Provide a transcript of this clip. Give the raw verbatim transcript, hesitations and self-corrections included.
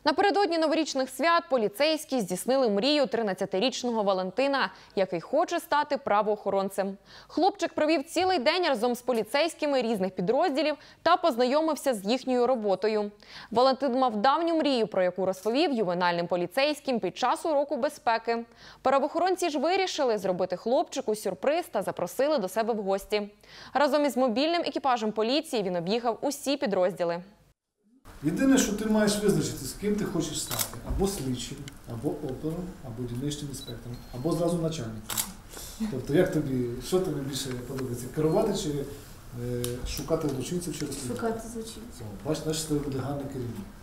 Напередодні новорічних свят поліцейські здійснили мрію тринадцятирічного Валентина, який хоче стати правоохоронцем. Хлопчик провів цілий день разом з поліцейськими різних підрозділів та познайомився з їхньою роботою. Валентин мав давню мрію, про яку розповів ювенальним поліцейським під час уроку безпеки. Правоохоронці ж вирішили зробити хлопчику сюрприз та запросили до себе в гості. Разом із мобільним екіпажем поліції він об'їхав усі підрозділи. Єдине, що ти маєш визначити, з ким ти хочеш стати. Або слідчим, або опером, або дільничним інспектором, або зразу начальником. Тобто, як тобі, що тобі більше подобається? Керувати чи е, шукати злочинців чи розслідувати? Шукати злочинців. Бачиш, значить, це буде гарний керівник.